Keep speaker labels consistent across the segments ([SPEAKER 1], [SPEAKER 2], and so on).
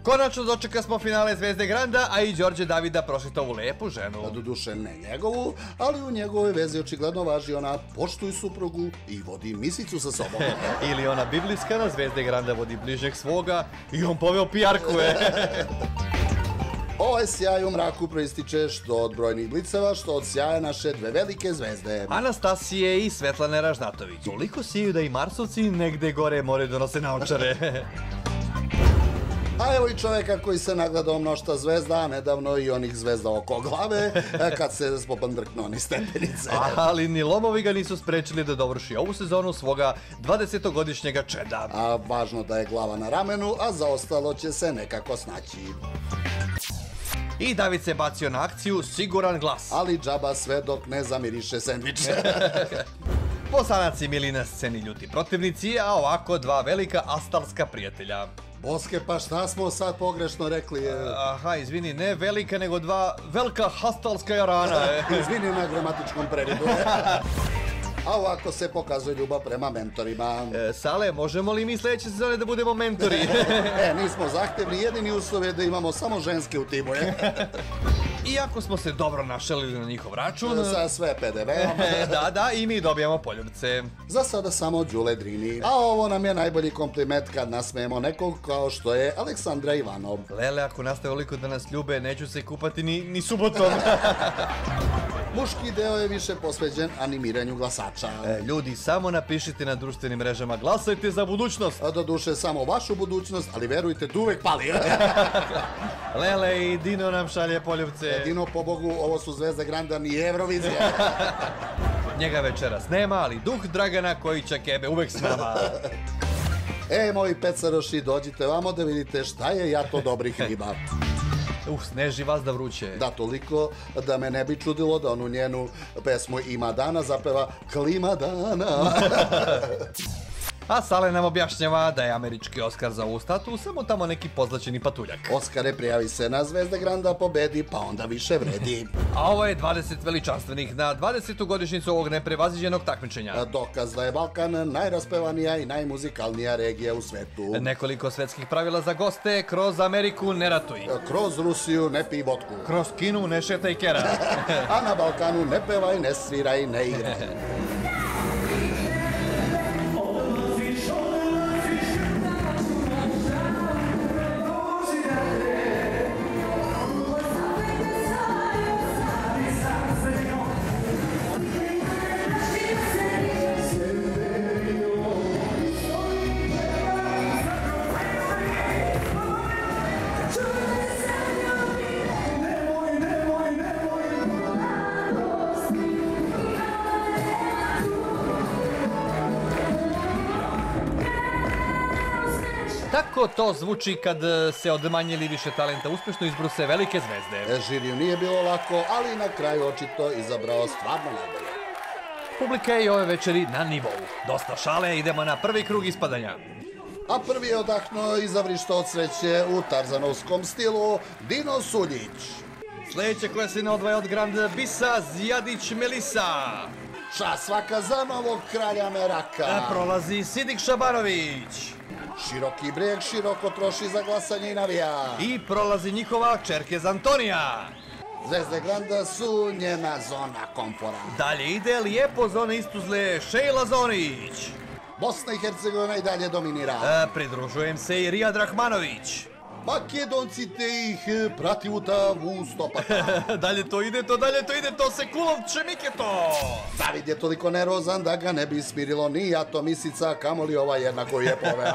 [SPEAKER 1] Konačno dočeka smo finale Zvezde Granda, a i Đorđe Davida prošeta ovu lepu ženu.
[SPEAKER 2] Doduše ne njegovu, ali u njegovoj vezi očigledno važi ona poštuj suprugu i vodi misicu sa sobom.
[SPEAKER 1] Ili ona biblijska, na Zvezde Granda vodi bližnjeg svoga i on poveo pijarku.
[SPEAKER 2] Ovaj sjaj u mraku proističe što od brojnih bliceva, što od sjaja naše dve velike zvezde.
[SPEAKER 1] Anastasije i Svetlane Ražnatović. Toliko siju da i Marsovci negde gore moraju donose naočare.
[SPEAKER 2] A evo i čoveka koji se nagledao mnošta zvezda, a nedavno i onih zvezda oko glave, kad se popandrknuo ni stepenice.
[SPEAKER 1] Ali ni lomovi ga nisu sprečili da dovrši ovu sezonu svoga 20-godišnjega čeda.
[SPEAKER 2] A važno da je glava na ramenu, a za ostalo će se nekako snaći.
[SPEAKER 1] I David se bacio na akciju Siguran glas.
[SPEAKER 2] Ali džaba sve dok ne zamiriše sendviče.
[SPEAKER 1] Bosanac mili na sceni ljuti protivnici, a ovako dva velika astalska prijatelja.
[SPEAKER 2] Boske, pa šta smo sad pogrešno rekli?
[SPEAKER 1] Aha, izvini, ne velika, nego dva velika astalska jarana.
[SPEAKER 2] Izvini na gramatičkom previdu. A ovako se pokazuje ljubav prema mentorima.
[SPEAKER 1] Sale, možemo li mi sledeće sezone da budemo mentori?
[SPEAKER 2] Nismo zahtevni, jedini uslov je da imamo samo ženske u timu.
[SPEAKER 1] Iako smo se dobro našalili na njihov račun.
[SPEAKER 2] Sa sve PDV-om.
[SPEAKER 1] Da, i mi dobijamo poljubce.
[SPEAKER 2] Za sada samo Đule Drini. A ovo nam je najbolji kompliment kad nasmejemo nekog kao što je Aleksandra Ivanov.
[SPEAKER 1] Lele, ako nastave oliko da nas ljube, neću se kupati ni subotom.
[SPEAKER 2] Muški deo je više posveđen animiranju glasača.
[SPEAKER 1] Ljudi, samo napišite na društvenim mrežama, glasajte za budućnost.
[SPEAKER 2] Doduše samo vašu budućnost, ali verujte da uvek pali.
[SPEAKER 1] Lele i Dino nam šalje poljubce.
[SPEAKER 2] Dino, pobogu, ovo su Zvezda Granda, ni Eurovizija.
[SPEAKER 1] Njega večeras nema, ali duh Dragana koji će kebe uvek s nama.
[SPEAKER 2] Moji pecaroši, dođite vamo da vidite šta je jato dobrih riba.
[SPEAKER 1] Sneži vas da vruće.
[SPEAKER 2] Da, toliko da me ne bi čudilo da onu njenu pesmu Ima dana zapeva Klima dana.
[SPEAKER 1] A Sale nam objašnjava da je američki Oskar za ovu statu samo tamo neki pozlaćeni patuljak.
[SPEAKER 2] Oskare, prijavi se na Zvezda Granda, pobedi, pa onda više vredi.
[SPEAKER 1] A ovo je 20 veličanstvenih na 20. godišnjicu ovog neprevaziđenog takmičenja.
[SPEAKER 2] Dokaz da je Balkan najraspevanija i najmuzikalnija regija u svetu.
[SPEAKER 1] Nekoliko svetskih pravila za goste: kroz Ameriku ne ratuj,
[SPEAKER 2] kroz Rusiju ne pij vodku,
[SPEAKER 1] kroz Kinu ne šetaj kera,
[SPEAKER 2] a na Balkanu ne pevaj, ne sviraj, ne igraj.
[SPEAKER 1] Tako to zvuči kad se od manje ili više talenta uspešno izbruse velike zvezde.
[SPEAKER 2] Žiriju nije bilo lako, ali na kraju očito izabrao stvarno najbolje.
[SPEAKER 1] Publika je i ove večeri na nivou. Dosta šale, idemo na prvi krug ispadanja.
[SPEAKER 2] A prvi je odahnuo iza vrišta od sreće u tarzanovskom stilu Dino Suljić.
[SPEAKER 1] Sledeća koja se ne odvaja od Grand Bisa, Zijadić Melisa.
[SPEAKER 2] Čas svaka za novog kralja Meraka.
[SPEAKER 1] Prolazi Sidik Šabanović.
[SPEAKER 2] Široki breg široko troši za glasanje i navija.
[SPEAKER 1] I prolazi njihova Čerkez Antonija.
[SPEAKER 2] Zvezde Granda su njena zona komfora.
[SPEAKER 1] Dalje ide lijepo zone Istuzle Šejla Zonić.
[SPEAKER 2] Bosna i Hercegovina i dalje dominira.
[SPEAKER 1] Pridružujem se i Rijad Rahmanović.
[SPEAKER 2] Makedonci te ih prati u tavu stopata.
[SPEAKER 1] Dalje to ide to, Sekulov Čemiketo.
[SPEAKER 2] David je toliko nervozan da ga ne bi smirilo ni jato misica, kamoli ova jedna koju je poveo.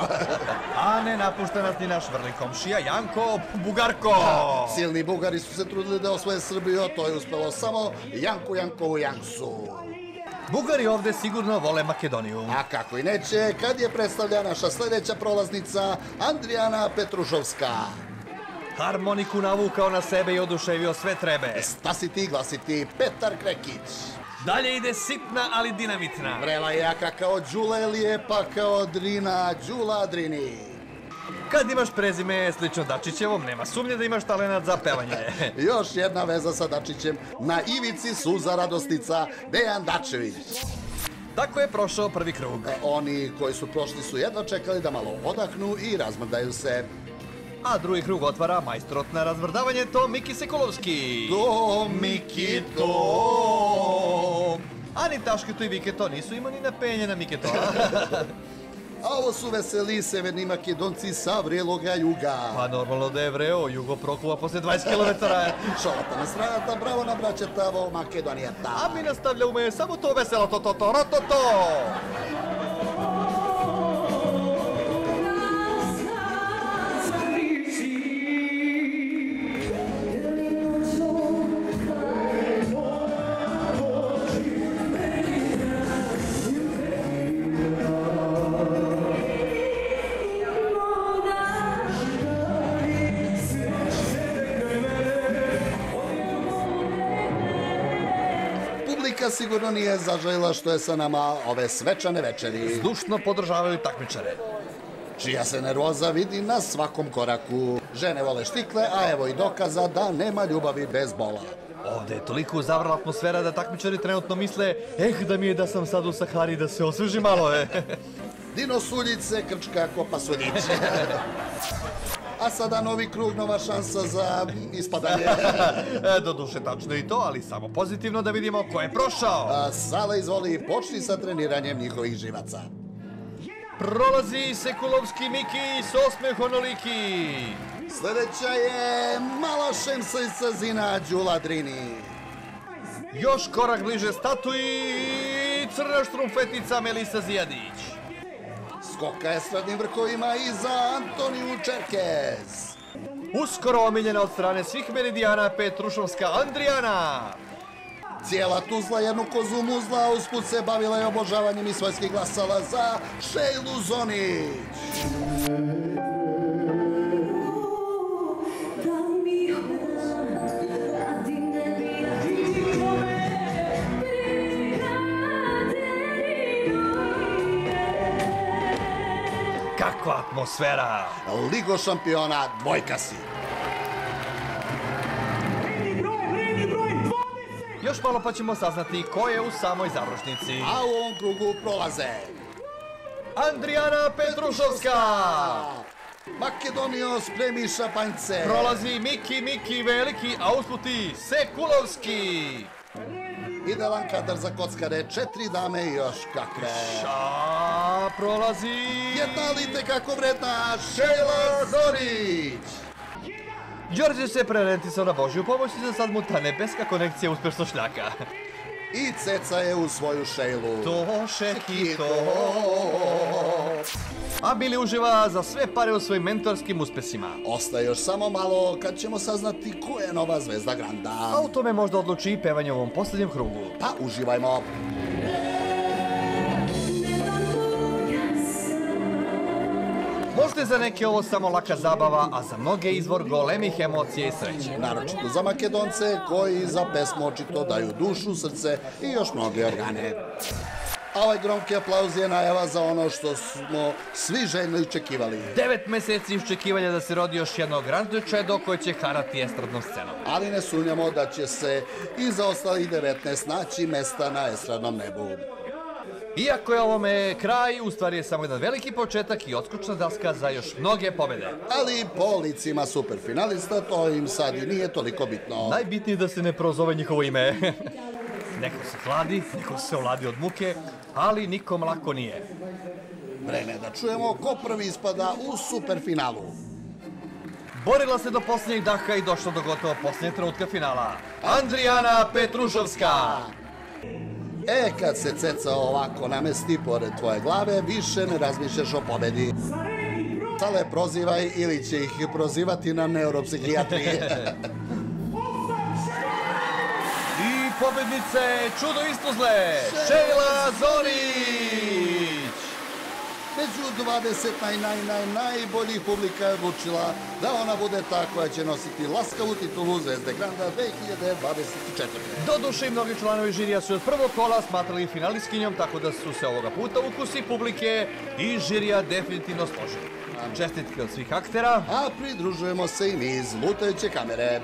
[SPEAKER 1] A ne napušta nas ni naš vrli komšija Janko Bugarko.
[SPEAKER 2] Silni Bugari su se trudili da osvoje Srbiju, to je uspelo samo Jankovu Janksu.
[SPEAKER 1] Bugari ovde sigurno vole Makedoniju.
[SPEAKER 2] A kako i neće, kad je predstavlja naša sledeća prolaznica Andrijana Petrušovska.
[SPEAKER 1] Harmoniku navukao na sebe i oduševio sve trebe.
[SPEAKER 2] Spasiti i glasiti Petar Krekić.
[SPEAKER 1] Dalje ide sitna, ali dinamitna.
[SPEAKER 2] Vrela je jaka kao Đule, lijepa kao Drina, Đula Drini.
[SPEAKER 1] Kad imaš prezime slično Dačićevom, nema sumnje da imaš talenat za pevanje.
[SPEAKER 2] Još jedna veza sa Dačićem, na ivici suza radostica, Dejan Dačević.
[SPEAKER 1] Tako je prošao prvi krug.
[SPEAKER 2] Oni koji su prošli su jedva čekali da malo odahnu i razmrdaju se.
[SPEAKER 1] A drugi krug otvara majstor na razvrdavanje, to Miki Sekulovski.
[SPEAKER 2] To, Miki, to.
[SPEAKER 1] A ni Tašketo i Viketo nisu imali na penje na Miketo.
[SPEAKER 2] A ovo su veseli severni Makedonci sa vreloga juga.
[SPEAKER 1] Pa normalno da je vreo, Jugo prokuva posle 20 km.
[SPEAKER 2] Šalata na stranata, bravo na braćata, ovo Makedonijata.
[SPEAKER 1] A mi nastavljamo samo to veselo to.
[SPEAKER 2] Publika sigurno nije zaželjela što je sa nama ove svečane večeri,
[SPEAKER 1] Zdušno podržavaju takmičare.
[SPEAKER 2] čija se nervoza vidi na svakom koraku. Žene vole štikle, a evo i dokaza da nema ljubavi bez bola.
[SPEAKER 1] Ovde je toliko zavrla atmosfera da takmičari trenutno misle da mi je da sam sad u Sahari da se osveži malo,
[SPEAKER 2] Dino Suljice krčka ko pasuljić. A sada novi krug, nova šansa za ispadanje.
[SPEAKER 1] Doduše tačno i to, ali samo pozitivno da vidimo ko je prošao.
[SPEAKER 2] Sala, izvoli, počni sa treniranjem njihovih živaca.
[SPEAKER 1] Prolazi Sekulovski Miki s osmeh onoliki.
[SPEAKER 2] Sljedeća je mala šemsajca Zina Đuladrini.
[SPEAKER 1] Još korak bliže statui, crna štrumfetica Melisa Zijadić.
[SPEAKER 2] Skoka estradnim vrhovima i za Antoniju Čerkez.
[SPEAKER 1] Uskoro omiljena od strane svih meridijana Petrušovska Andrijana.
[SPEAKER 2] Cijela Tuzla jednu kozu muzla, usput se bavila i obožavanjem i svojskih glasala za Šejlu Zonić.
[SPEAKER 1] Kakva atmosfera!
[SPEAKER 2] Ligo šampiona, dvojka si.
[SPEAKER 1] Još malo pa ćemo saznati ko je u samoj završnici.
[SPEAKER 2] A u ovom krugu prolaze
[SPEAKER 1] Andrijana Petrušovska!
[SPEAKER 2] Makedonio, spremi šampanjce.
[SPEAKER 1] Prolazi Miki Veliki, a usput i Sekulovski.
[SPEAKER 2] Idealan kadar za kockare, 4 dame i još kakve.
[SPEAKER 1] Prolazi...
[SPEAKER 2] Jedna li tekako vredna Šejla Zorić.
[SPEAKER 1] Đorđe se prerentisao na Božju pomoć i za sad mu ta nebeska konekcija uspešno šljaka.
[SPEAKER 2] I ceca je u svoju Šejlu.
[SPEAKER 1] To šekito. A Bili uživa za sve pare u svojim mentorskim uspesima.
[SPEAKER 2] Ostaje još samo malo kad ćemo saznati ko je nova zvezda Granda.
[SPEAKER 1] A u tome možda odluči i pevanje u ovom posljednjem krugu.
[SPEAKER 2] Pa uživajmo.
[SPEAKER 1] Možda je za neke ovo samo laka zabava, a za mnoge izvor golemih emocija i sreće.
[SPEAKER 2] Naročito za Makedonce koji za pesmu očito daju dušu, srce i još mnoge organe. A ovaj gromki aplauz je najava za ono što smo svi željno iščekivali.
[SPEAKER 1] 9 meseci iščekivanja da se rodi još jedno grandno čedo koje će harati estradnom scenom.
[SPEAKER 2] Ali ne sumnjamo da će se i za ostalih 19 naći mesta na estradnom nebu.
[SPEAKER 1] Iako je ovome kraj, u stvari je samo jedan veliki početak i odskočna daska za još mnoge pobjede.
[SPEAKER 2] Ali po licima superfinalista to im sad i nije toliko bitno.
[SPEAKER 1] Najbitnije je da se ne prozove njihovo ime. Neko se hladi, neko se ovladi od muke, ali nikom lako nije.
[SPEAKER 2] Vreme da čujemo ko prvi ispada u superfinalu.
[SPEAKER 1] Borila se do posljednjeg daha i došla do gotovo posljednjeg trenutka finala. Andrijana Petrušovska!
[SPEAKER 2] Kad se ceca ovako namesti pored tvoje glave, više ne razmišljaš o pobedi. Sale, prozivaj ili će ih prozivati na neuropsihijatriji.
[SPEAKER 1] I pobednice čudo Istuzle, Šejla Zorić!
[SPEAKER 2] Među 20 najboljih publika je odlučila da ona bude ta koja će nositi laskavu titulu Zvezde Granda 2024.
[SPEAKER 1] Doduše i mnogi članovi žirija su od prvog kola smatrali finalistkinjom, tako da su se ovoga puta ukusi publike i žirija definitivno složili. Čestitke od svih aktera.
[SPEAKER 2] A pridružujemo se i mi iz lutajuće kamere.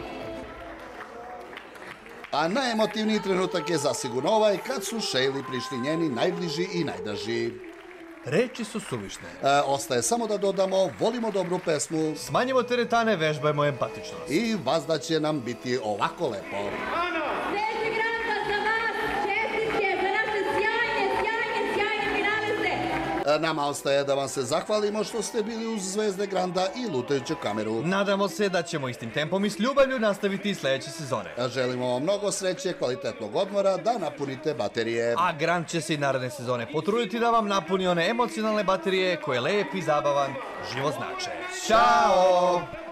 [SPEAKER 2] A najemotivniji trenutak je zasigurno ovaj kad su Šejli prišli njeni najbliži i najdraži.
[SPEAKER 1] reči su suvišne.
[SPEAKER 2] Ostaje samo da dodamo, volimo dobru pesmu
[SPEAKER 1] Smanjimo teretane, vežbajmo empatičnost.
[SPEAKER 2] i vazda će nam biti ovako lepo.
[SPEAKER 3] Zvezde Granda za vas, čestitke za naše sjajne finaliste.
[SPEAKER 2] Nama ostaje da vam se zahvalimo što ste bili uz Zvezde Granda i lutajuću kameru.
[SPEAKER 1] Nadamo se da ćemo istim tempom i s ljubavlju nastaviti i sledeće sezone.
[SPEAKER 2] Želimo vam mnogo sreće, kvalitetnog odmora, da napunite baterije.
[SPEAKER 1] A Grand će se i naredne sezone potruditi da vam napuni one emocionalne baterije koje lep i zabavan život znače. Ćao!